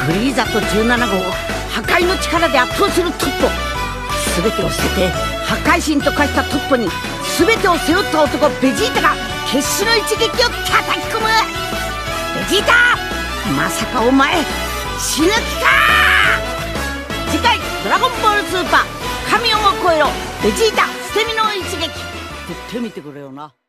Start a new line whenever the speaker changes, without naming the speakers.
グリーザと17号を破壊の力で圧倒するトッポ。全てを捨てて破壊神と化したトッポに全てを背負った男ベジータが決死の一撃を叩き込む。ベジータ、まさかお前死ぬ気か。次回「ドラゴンボールスーパー神をも超えろベジータ捨て身の一撃」絶対見てくれよな。